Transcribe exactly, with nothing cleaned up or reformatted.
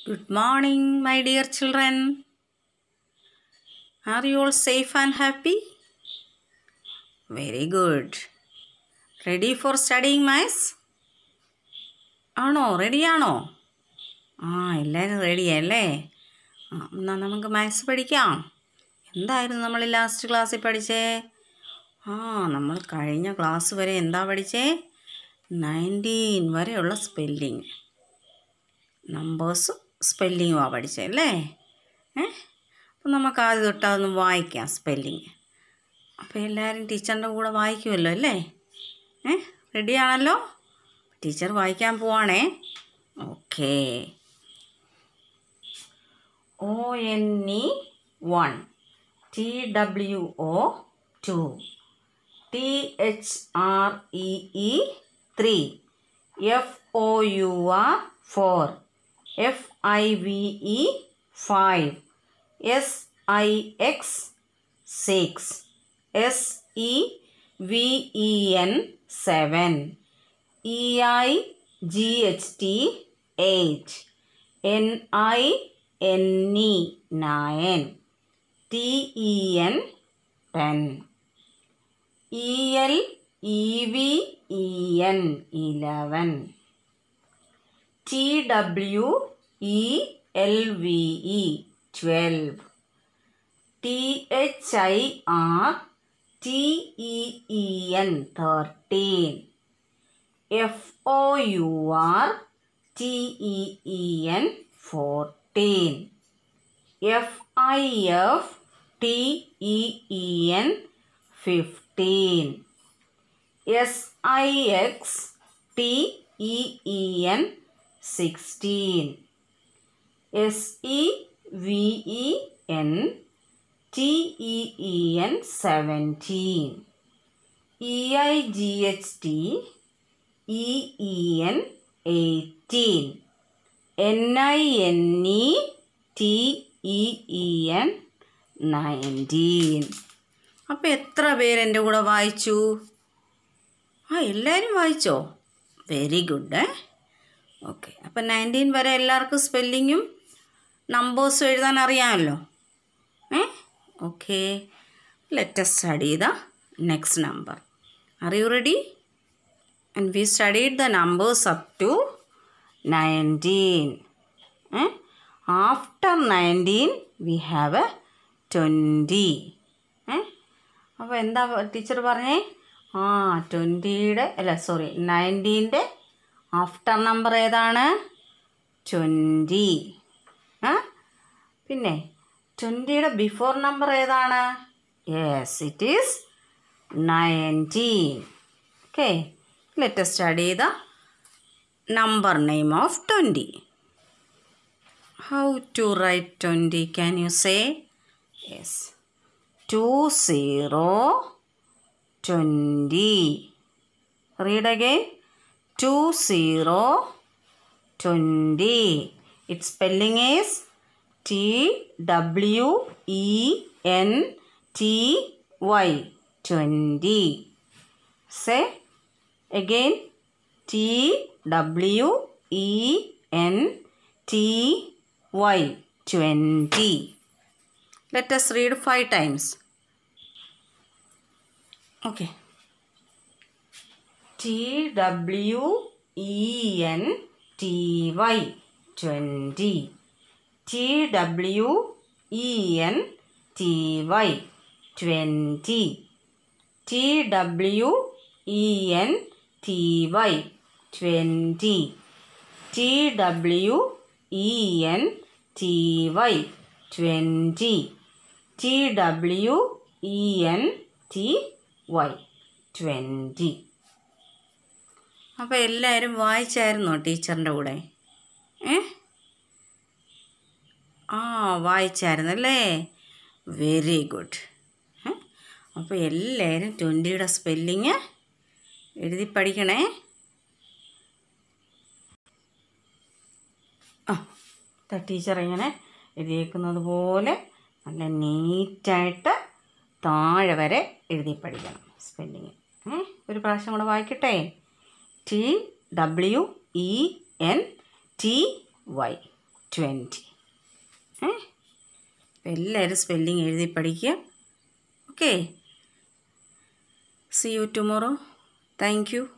Good morning, my dear children. Are you all safe and happy? Very good. Ready for studying maths? ആണോ റെഡിയാണോ? ആ എല്ലാവരും റെഡിയല്ലേ? ആ എന്നാൽ നമുക്ക് മാത്സ് പഠിക്കാം. എന്തായിരുന്നു നമ്മൾ ലാസ്റ്റ് ക്ലാസ്സിൽ പഠിച്ചേ? ആ നമ്മൾ കഴിഞ്ഞ ക്ലാസ് വരെ എന്താ പഠിച്ചേ? നയൻറ്റീൻ വരെയുള്ള സ്പെല്ലിങ്, നമ്പേഴ്സും സ്പെല്ലിങ്ങുമാണ് പഠിച്ചത് അല്ലേ? ഏ അപ്പം നമുക്ക് ആദ്യം തൊട്ട് അതൊന്ന് വായിക്കാം സ്പെല്ലിങ്. അപ്പോൾ എല്ലാവരും ടീച്ചറിൻ്റെ കൂടെ വായിക്കുമല്ലോ അല്ലേ? ഏ റെഡിയാണല്ലോ? ടീച്ചർ വായിക്കാൻ പോവാണേ. Okay. O N E one, T W O two, T H R E E three, F O U R four, F I V E five, S I X six, S E V E N seven, E I G H T eight, N I N E nine, T E N ten, E L E V E N eleven, T W E L V E twelve, T H I R T E E N thirteen, F O U R T E E N fourteen, F I F T E E N fifteen, S I X T E E N sixteen, S E V E N T E E N seventeen, E I G H T E E N eighteen, N I N E T E E N nineteen. അപ്പോൾ എത്ര പേര് എൻ്റെ കൂടെ വായിച്ചു? ആ എല്ലാവരും വായിച്ചോ? Very good. Okay. അപ്പം നയൻറ്റീൻ വരെ എല്ലാവർക്കും സ്പെല്ലിങ്ങും നമ്പേഴ്സും എഴുതാൻ അറിയാമല്ലോ. ഏ okay. Let us study the next number. Are you ready? And we studied the numbers up to nineteen. Eh? After nineteen we have a twenty. Eh? അപ്പോൾ എന്താ ടീച്ചർ പറഞ്ഞേ? ആ ട്വൻറ്റിയുടെ അല്ല സോറി നയൻറ്റീൻ്റെ ആഫ്റ്റർ നമ്പർ ഏതാണ്? ട്വൻറ്റി. ആ പിന്നെ ട്വൻറ്റിയുടെ ബിഫോർ നമ്പർ ഏതാണ്? Yes, it is nineteen. Okay. Let us study the number name of twenty. How to write twenty? Can you say? Yes. Two zero twenty. Read again. Two zero twenty. Its spelling is T W E N T Y. Twenty. Say again. T W E N T Y. Twenty. Let us read five times. Okay. T W E N T Y. Twenty. T W E N T Y. Twenty. T W E N T Y. Twenty. T W E N T Y. Twenty. T W E N T Y. Twenty. അപ്പോൾ എല്ലാവരും വായിച്ചായിരുന്നോ ടീച്ചറിൻ്റെ കൂടെ? ഏ ആ വായിച്ചായിരുന്നല്ലേ? Very good. അപ്പോൾ എല്ലാവരും ട്വൻറ്റിയുടെ spelling എഴുതി പഠിക്കണേ. ആ ടീച്ചർ ഇങ്ങനെ എഴുതിയേക്കുന്നത് പോലെ നല്ല നീറ്റായിട്ട് താഴെ വരെ എഴുതി പഠിക്കണം സ്പെല്ലിങ്. ഏ ഒരു പ്രാവശ്യം കൂടെ വായിക്കട്ടെ. T W E N T Y. Twenty. ഏ അപ്പം എല്ലാവരും സ്പെല്ലിംഗ് എഴുതി പഠിക്കുക. Okay, see you tomorrow. Thank U.